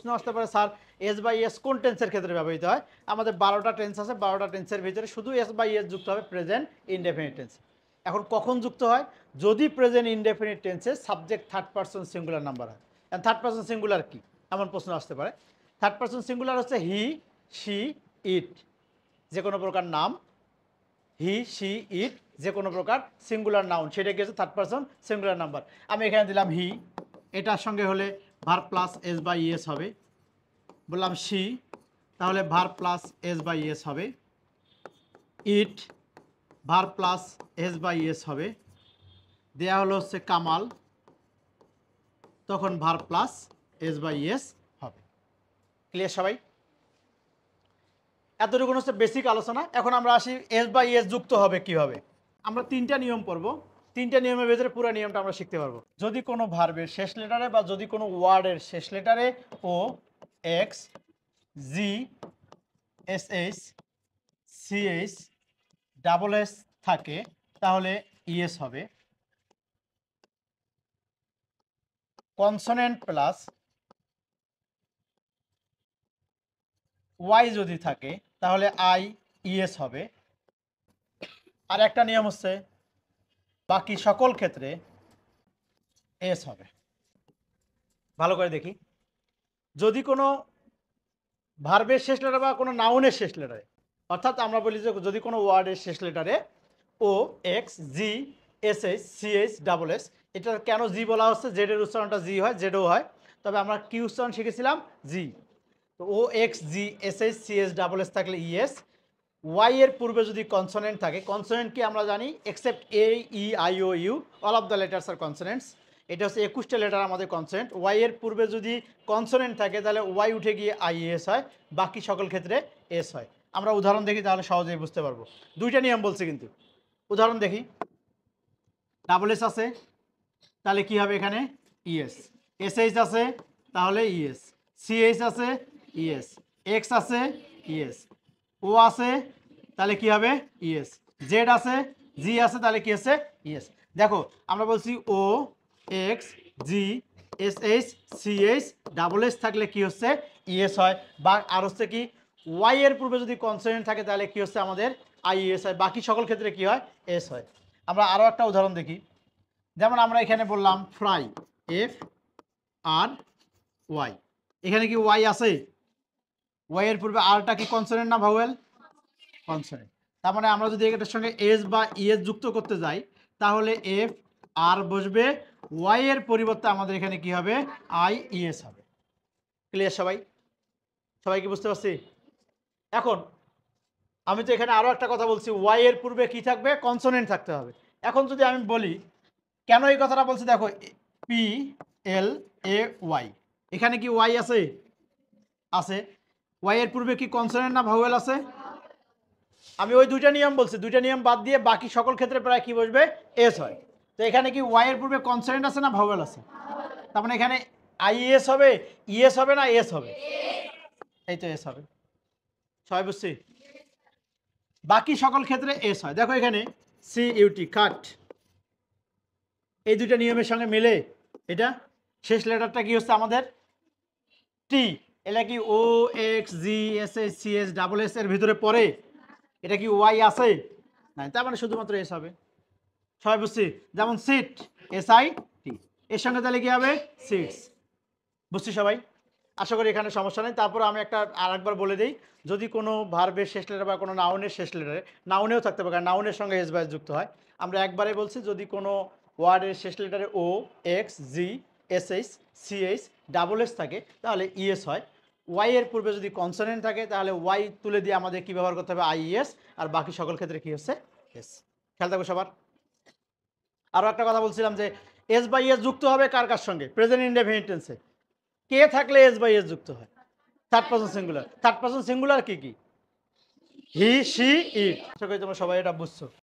প্রশ্ন আসতে পারে স্যার এস বাই এস কোন টেন্সের ক্ষেত্রে ব্যবহৃত হয়? আমাদের 12টা টেন্স আছে, 12টা টেন্সের ভিতরে শুধু এস বাই এস যুক্ত হবে প্রেজেন্ট ইনডেফিনিট টেন্স। এখন কখন যুক্ত হয়? যদি প্রেজেন্ট ইনডেফিনিট টেন্সে subject third person singular number হয়। থার্ড পারসন সিঙ্গুলার কি এমন প্রশ্ন আসতে পারে। থার্ড পারসন সিঙ্গুলার হচ্ছে হি, শি, ইট, যে কোনো প্রকার নাম, হি, শি, ইট, যে কোনো প্রকার সিঙ্গুলার নাউন, সেটা কি হচ্ছে থার্ড পারসন সিঙ্গুলার নাম্বার। আমি এখানে দিলাম হি, এটার সঙ্গে হলে verb plus S by S হবে। বললাম শি, তাহলে verb plus S by S হবে। It, verb plus S by S হবে। দেয়া হলো হচ্ছে কামাল, তখন verb plus S by S হবে। ক্লিয়ার সবাই? এতটুকু হচ্ছে বেসিক আলোচনা। এখন আমরা আসি এস বাই এস যুক্ত হবে কিভাবে। আমরা 3টা নিয়ম পড়ব, 3টা নিয়মের ভেতরে পুরো নিয়মটা আমরা শিখতে পারবো। যদি কোনো ভার্বের শেষ লেটারে বা যদি কোনো ওয়ার্ডের শেষ লেটারে O, X, G, S H, C H, double S থাকে তাহলে ইএস হবে। কনসোনেন্ট প্লাস ওয়াই যদি থাকে তাহলে আই ইএস হবে। আর একটা নিয়ম হচ্ছে বাকি সকল ক্ষেত্রে এস হবে। ভালো করে দেখি, যদি কোনো ভার্বের শেষ লেটার বা কোনো নাউনের শেষ লেটারে, অর্থাৎ আমরা বলি যে যদি কোনো ওয়ার্ডের শেষ লেটারে O, X, G, S H, C H, double S, এটা কেন জি বলা হচ্ছে? জেডের উচ্চারণটা জি হয়, জেডও হয়, তবে আমরা কি উচ্চারণ শিখেছিলাম? জি। তো O, X, G, S H, C H, double S থাকলে ইএস। ওয়াই এর পূর্বে যদি কনসোনেন্ট থাকে, কনসোনেন্ট কি আমরা জানি? Except A, E, I, O, U, all of the letters are consonants. এটা হচ্ছে 21টা লেটার আমাদের কনসোনেন্ট। ওয়াই এর পূর্বে যদি কনসোনেন্ট থাকে তাহলে ওয়াই উঠে গিয়ে আই এস হয়, বাকি সকল ক্ষেত্রে এস হয়। আমরা উদাহরণ দেখি তাহলে সহজেই বুঝতে পারবো। 2টা নিয়ম বলছি কিন্তু, উদাহরণ দেখি। ডাবল এস আছে তাহলে কি হবে এখানে? ইএস। এস এইচ আছে তাহলে ইএস। সি এইচ আছে ইএস। এক্স আছে ইএস। ও আছে তাহলে কি হবে? ইএস। জেড আছে, জি আছে, তাহলে কি আছে? ইএস। দেখো আমরা বলছি O, X, G, S H, C H, double S থাকলে কি হচ্ছে? ইএস হয়। বা আর হচ্ছে কি, ওয়াই এর পূর্বে যদি কনসোনেন্ট থাকে তাহলে কি হচ্ছে আমাদের? আইএস হয়। বাকি সকল ক্ষেত্রে কি হয়? এস হয়। আমরা আরও একটা উদাহরণ দেখি। যেমন আমরা এখানে বললাম ফ্রাই, এফ আর ওয়াই, এখানে কি ওয়াই আছে? ওয়াই এর পূর্বে আরটা কি কনসোনেন্ট না ভাওয়েল? কনসোনেন্ট। তার মানে আমরা যদি এটার সঙ্গে এস বা ইএস যুক্ত করতে যাই তাহলে এফ আর বসবে, ওয়াই এর পরিবর্তে আমাদের এখানে কি হবে? আই ইএস হবে। ক্লিয়ার সবাই? সবাই কি বুঝতে পারছি? এখন আমি তো এখানে আরো একটা কথা বলছি, ওয়াই এর পূর্বে কি থাকবে? কনসোনেন্ট থাকতে হবে। এখন যদি আমি বলি কেন এই কথাটা বলছি, দেখো পি, এল, এ, ওয়াই, এখানে কি ওয়াই আছে? আছে। ওয়াই এর পূর্বে কি কনসোনেন্ট না ভাওয়েল আছে? আমি ওই 2টা নিয়ম বলছি, 2টা নিয়ম বাদ দিয়ে বাকি সকল ক্ষেত্রে প্রায় কি বসবে? এস হয়। তো এখানে কি ওয়াই এর পূর্বে কনসোনেন্ট আছে না ভাওয়েল আছে? তার মানে এখানে আইএস হবে, ইএস হবে না এস হবে? এই তো এস হবে। সবাই বুঝছি? বাকি সকল ক্ষেত্রে এস হয়। দেখো এখানে সি ইউটি, কাট, এই 2টা নিয়মের সঙ্গে মিলে এটা শেষ লেটারটা কি হচ্ছে আমাদের? টি। এটা কি O, X, G, S H, C S, double S এর ভিতরে পড়ে? এটা কি ওয়াই আছে? না, তার মানে শুধুমাত্র এস হবে। সবাই বুঝছি? যেমন সিট, এস আই টি, এর সঙ্গে তাহলে কি হবে? সিটস। বুঝছি সবাই? আশা করি এখানে সমস্যা নেই। তারপর আমি একটা আরেকবার বলে দিই, যদি কোনো ভার্বের শেষ লেটার বা কোনো নাউনের শেষ লেটারে, নাউনেও থাকতে পারে, কারণ নাউনের সঙ্গে এস বাই যুক্ত হয়। আমরা একবারে বলছি যদি কোনো ওয়ার্ডের শেষ লেটারে O, X, G, S H, C H, double S থাকে তাহলে ইএস হয়। ওয়াই এর পূর্বে যদি কনসোনেন্ট থাকে তাহলে ওয়াই তুলে দিয়ে আমাদের কি ব্যবহার করতে হবে? আইএস। আর বাকি সকল ক্ষেত্রে কি হচ্ছে? এস। খেয়াল থাকবে সবার? আরও একটা কথা বলছিলাম যে এস বাই এস যুক্ত হবে কার কার সঙ্গে? প্রেজেন্ট ইনডেফিনিট টেন্সে কে থাকলে এস বাই এস যুক্ত হয়? Third person singular. Third person singular কি কি? হি, শি, ইট। আশা করি তোমরা সবাই এটা বুঝছো।